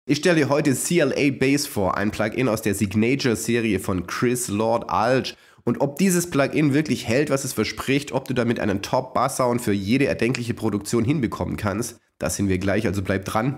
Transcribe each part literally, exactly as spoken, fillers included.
Ich stelle dir heute C L A Bass vor, ein Plugin aus der Signature-Serie von Chris Lord-Alge. Und ob dieses Plugin wirklich hält, was es verspricht, ob du damit einen Top-Bass-Sound für jede erdenkliche Produktion hinbekommen kannst, das sehen wir gleich, also bleib dran.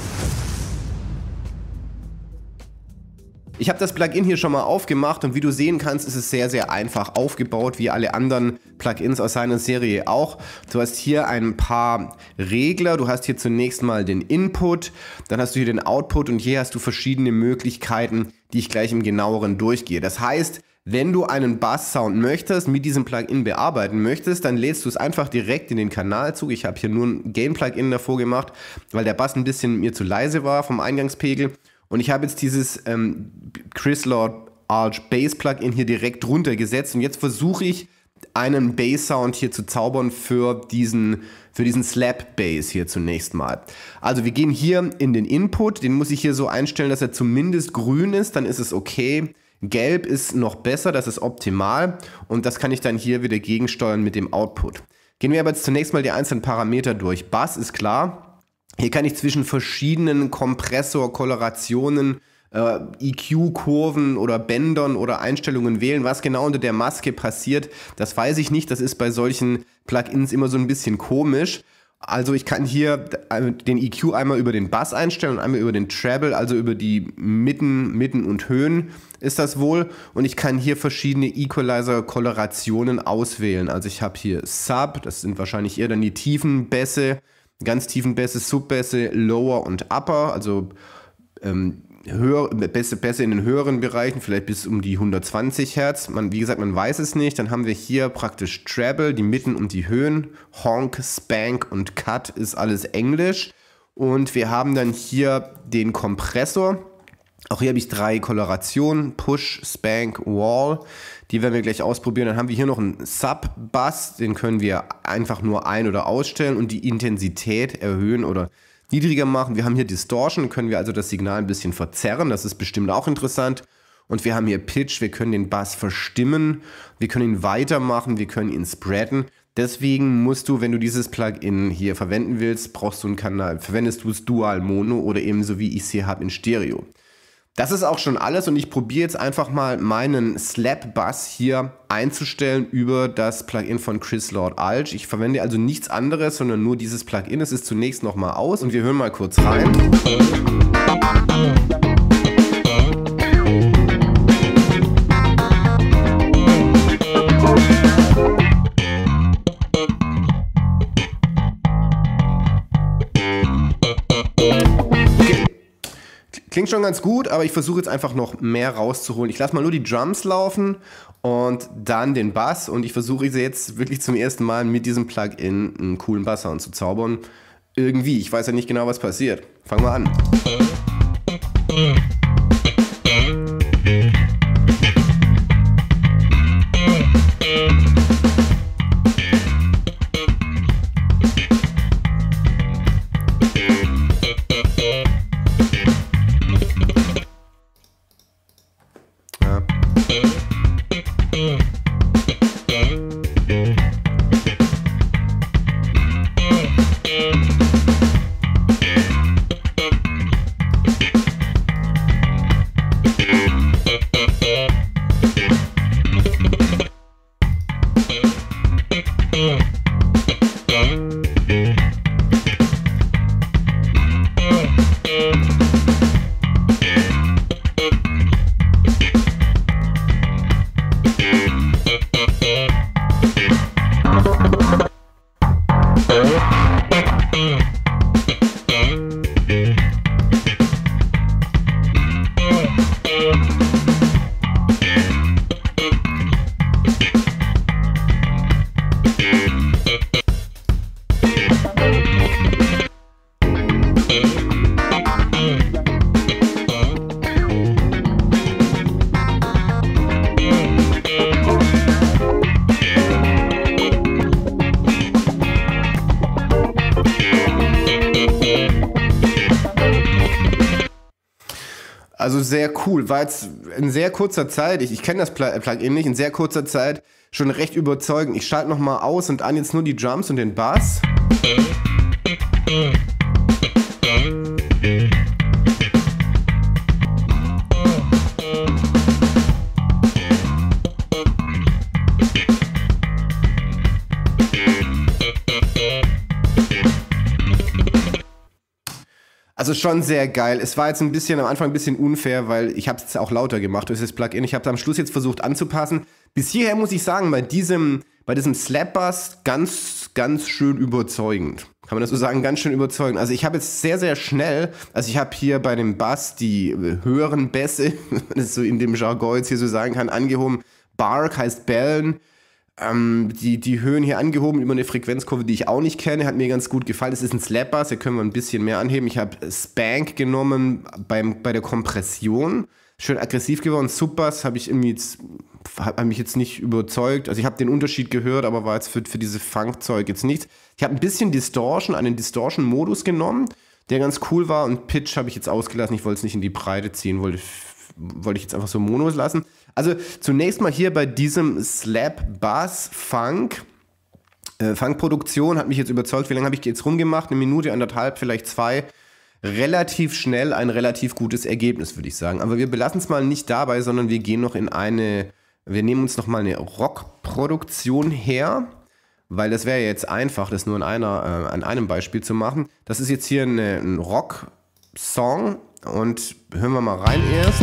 Ich habe das Plugin hier schon mal aufgemacht und wie du sehen kannst, ist es sehr, sehr einfach aufgebaut, wie alle anderen Plugins aus seiner Serie auch. Du hast hier ein paar Regler, du hast hier zunächst mal den Input, dann hast du hier den Output und hier hast du verschiedene Möglichkeiten, die ich gleich im genaueren durchgehe. Das heißt, wenn du einen Bass-Sound möchtest, mit diesem Plugin bearbeiten möchtest, dann lädst du es einfach direkt in den Kanalzug. Ich habe hier nur ein Gain-Plugin davor gemacht, weil der Bass ein bisschen mir zu leise war vom Eingangspegel. Und ich habe jetzt dieses ähm, Chris Lord-Alge Bass Plugin hier direkt drunter gesetzt und jetzt versuche ich einen Bass-Sound hier zu zaubern für diesen, für diesen Slap Bass hier zunächst mal. Also wir gehen hier in den Input, den muss ich hier so einstellen, dass er zumindest grün ist, dann ist es okay. Gelb ist noch besser, das ist optimal und das kann ich dann hier wieder gegensteuern mit dem Output. Gehen wir aber jetzt zunächst mal die einzelnen Parameter durch. Bass ist klar. Hier kann ich zwischen verschiedenen Kompressor-Kolorationen, äh, E Q-Kurven oder Bändern oder Einstellungen wählen. Was genau unter der Maske passiert, das weiß ich nicht. Das ist bei solchen Plugins immer so ein bisschen komisch. Also ich kann hier den E Q einmal über den Bass einstellen und einmal über den Treble, also über die Mitten, Mitten und Höhen ist das wohl. Und ich kann hier verschiedene Equalizer-Kolorationen auswählen. Also ich habe hier Sub, das sind wahrscheinlich eher dann die tiefen Bässe, ganz tiefen Bässe, Subbässe, Lower und Upper, also ähm, höher, Bässe, Bässe in den höheren Bereichen, vielleicht bis um die hundertzwanzig Hertz. Man, wie gesagt, man weiß es nicht. Dann haben wir hier praktisch Treble, die Mitten und die Höhen. Honk, Spank und Cut ist alles Englisch. Und wir haben dann hier den Kompressor. Auch hier habe ich drei Kolorationen, Push, Spank, Wall. Die werden wir gleich ausprobieren. Dann haben wir hier noch einen Sub-Bass, den können wir einfach nur ein- oder ausstellen und die Intensität erhöhen oder niedriger machen. Wir haben hier Distortion, können wir also das Signal ein bisschen verzerren, das ist bestimmt auch interessant. Und wir haben hier Pitch, wir können den Bass verstimmen, wir können ihn weitermachen, wir können ihn spreaden. Deswegen musst du, wenn du dieses Plugin hier verwenden willst, brauchst du einen Kanal, verwendest du es Dual Mono oder ebenso wie ich es hier habe in Stereo. Das ist auch schon alles und ich probiere jetzt einfach mal meinen Slap Bass hier einzustellen über das Plugin von Chris Lord-Alge. Ich verwende also nichts anderes, sondern nur dieses Plugin. Es ist zunächst nochmal aus und wir hören mal kurz rein. Klingt schon ganz gut, aber ich versuche jetzt einfach noch mehr rauszuholen. Ich lasse mal nur die Drums laufen und dann den Bass und ich versuche jetzt wirklich zum ersten Mal mit diesem Plugin einen coolen Basssound zu zaubern. Irgendwie, ich weiß ja nicht genau, was passiert. Fangen wir an. Also sehr cool, war jetzt in sehr kurzer Zeit, ich, ich kenne das Plugin nicht, in sehr kurzer Zeit schon recht überzeugend. Ich schalte nochmal aus und an jetzt nur die Drums und den Bass. Also schon sehr geil. Es war jetzt ein bisschen am Anfang ein bisschen unfair, weil ich habe es jetzt auch lauter gemacht durch das Plugin. Ich habe es am Schluss jetzt versucht anzupassen. Bis hierher muss ich sagen, bei diesem, bei diesem Slap-Bass ganz, ganz schön überzeugend. Kann man das so sagen? Ganz schön überzeugend. Also ich habe jetzt sehr, sehr schnell, also ich habe hier bei dem Bass die höheren Bässe, wenn man das so in dem Jargon jetzt hier so sagen kann, angehoben. Bark heißt bellen. Ähm, die, die Höhen hier angehoben über eine Frequenzkurve, die ich auch nicht kenne, hat mir ganz gut gefallen. Das ist ein Slap-Bass, da können wir ein bisschen mehr anheben. Ich habe Spank genommen beim, bei der Kompression. Schön aggressiv geworden. Subbass habe ich irgendwie jetzt, hat mich jetzt nicht überzeugt. Also ich habe den Unterschied gehört, aber war jetzt für, für diese Funkzeug jetzt nichts. Ich habe ein bisschen Distortion, einen Distortion-Modus genommen, der ganz cool war, und Pitch habe ich jetzt ausgelassen. Ich wollte es nicht in die Breite ziehen, wollte, wollte ich jetzt einfach so Monos lassen. Also zunächst mal hier bei diesem Slap-Bass-Funk. Äh, Funkproduktion hat mich jetzt überzeugt. Wie lange habe ich jetzt rumgemacht? Eine Minute, anderthalb, vielleicht zwei. Relativ schnell ein relativ gutes Ergebnis, würde ich sagen. Aber wir belassen es mal nicht dabei, sondern wir gehen noch in eine, wir nehmen uns noch mal eine Rockproduktion her, weil das wäre ja jetzt einfach, das nur in einer, äh, an einem Beispiel zu machen. Das ist jetzt hier eine, ein Rock-Song und hören wir mal rein erst.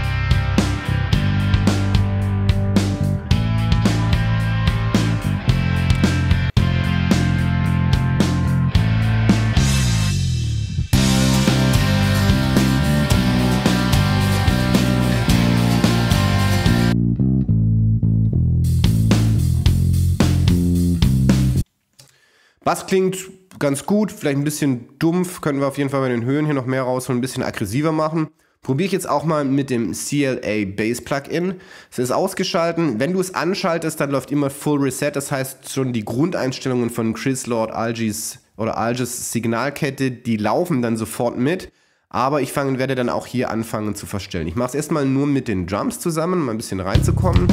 Bass klingt ganz gut, vielleicht ein bisschen dumpf, können wir auf jeden Fall bei den Höhen hier noch mehr rausholen, ein bisschen aggressiver machen. Probiere ich jetzt auch mal mit dem C L A Bass Plugin. Es ist ausgeschalten. Wenn du es anschaltest, dann läuft immer Full Reset. Das heißt, schon die Grundeinstellungen von Chris Lord Algis oder Algis Signalkette, die laufen dann sofort mit. Aber ich fangen, werde dann auch hier anfangen zu verstellen. Ich mache es erstmal nur mit den Drums zusammen, mal ein bisschen reinzukommen.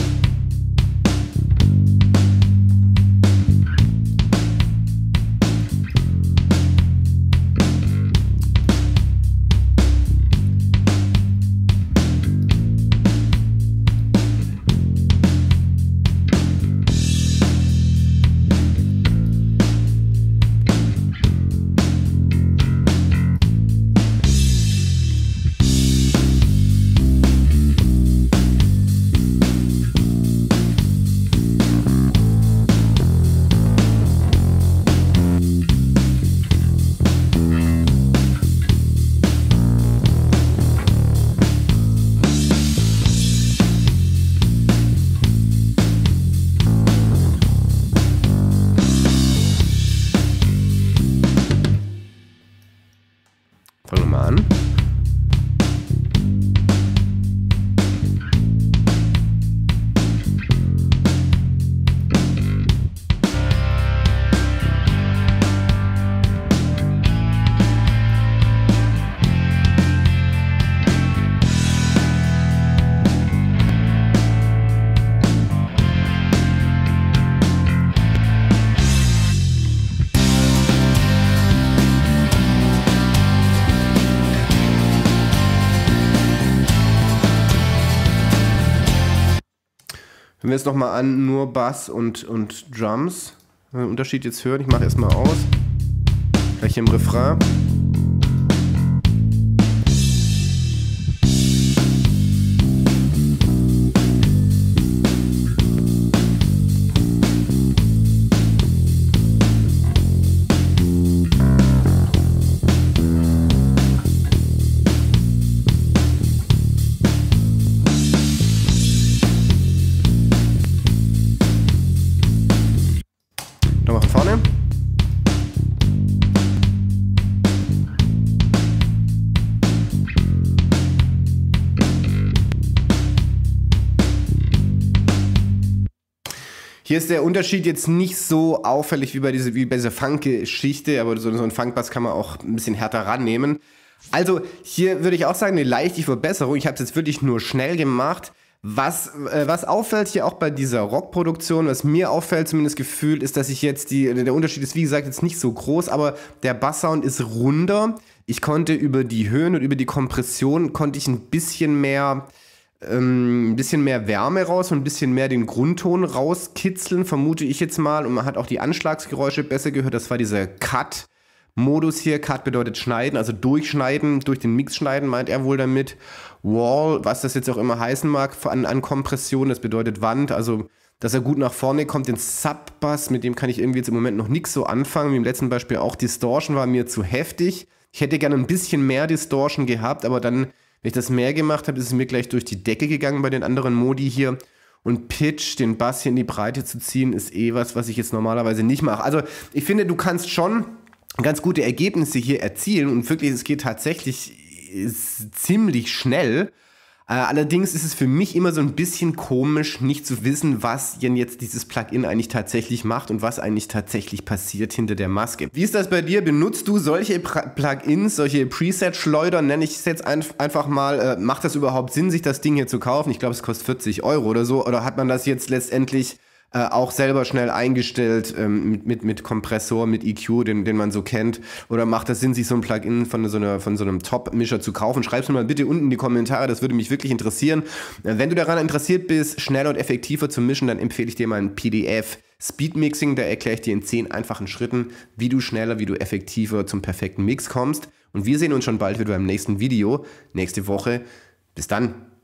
Fangen wir mal an. Wenn wir jetzt nochmal an, nur Bass und, und Drums. Den Unterschied jetzt hören, ich mache erstmal aus. Gleich im Refrain. Nochmal von vorne. Hier ist der Unterschied jetzt nicht so auffällig wie bei, diese, wie bei dieser Funk-Geschichte, aber so, so ein Funkbass kann man auch ein bisschen härter rannehmen. Also hier würde ich auch sagen, eine leichte Verbesserung. Ich habe es jetzt wirklich nur schnell gemacht. Was, äh, was auffällt hier auch bei dieser Rockproduktion, was mir auffällt, zumindest gefühlt, ist, dass ich jetzt die, der Unterschied ist, wie gesagt, jetzt nicht so groß, aber der Basssound ist runder. Ich konnte über die Höhen und über die Kompression konnte ich ein bisschen mehr, ähm, ein bisschen mehr Wärme raus und ein bisschen mehr den Grundton rauskitzeln, vermute ich jetzt mal. Und man hat auch die Anschlagsgeräusche besser gehört. Das war dieser Cut Modus hier. Cut bedeutet schneiden, also durchschneiden, durch den Mix schneiden, meint er wohl damit. Wall, was das jetzt auch immer heißen mag, an, an Kompression, das bedeutet Wand, also dass er gut nach vorne kommt. Den Sub-Bass, mit dem kann ich irgendwie jetzt im Moment noch nichts so anfangen. Wie im letzten Beispiel auch, Distortion war mir zu heftig. Ich hätte gerne ein bisschen mehr Distortion gehabt, aber dann, wenn ich das mehr gemacht habe, ist es mir gleich durch die Decke gegangen bei den anderen Modi hier. Und Pitch, den Bass hier in die Breite zu ziehen, ist eh was, was ich jetzt normalerweise nicht mache. Also ich finde, du kannst schon ganz gute Ergebnisse hier erzielen und wirklich, es geht tatsächlich ziemlich schnell. Äh, allerdings ist es für mich immer so ein bisschen komisch, nicht zu wissen, was denn jetzt dieses Plugin eigentlich tatsächlich macht und was eigentlich tatsächlich passiert hinter der Maske. Wie ist das bei dir? Benutzt du solche Plugins, solche Preset-Schleuder, nenne ich es jetzt ein einfach mal? Äh, macht das überhaupt Sinn, sich das Ding hier zu kaufen? Ich glaube, es kostet vierzig Euro oder so. Oder hat man das jetzt letztendlich Äh, auch selber schnell eingestellt ähm, mit, mit, mit Kompressor, mit E Q, den, den man so kennt? Oder macht das Sinn, sich so ein Plugin von so, einer, von so einem Top-Mischer zu kaufen? Schreib's mir mal bitte unten in die Kommentare, das würde mich wirklich interessieren. Äh, wenn du daran interessiert bist, schneller und effektiver zu mischen, dann empfehle ich dir mal ein P D F Speedmixing. Da erkläre ich dir in zehn einfachen Schritten, wie du schneller, wie du effektiver zum perfekten Mix kommst. Und wir sehen uns schon bald wieder beim nächsten Video, nächste Woche. Bis dann.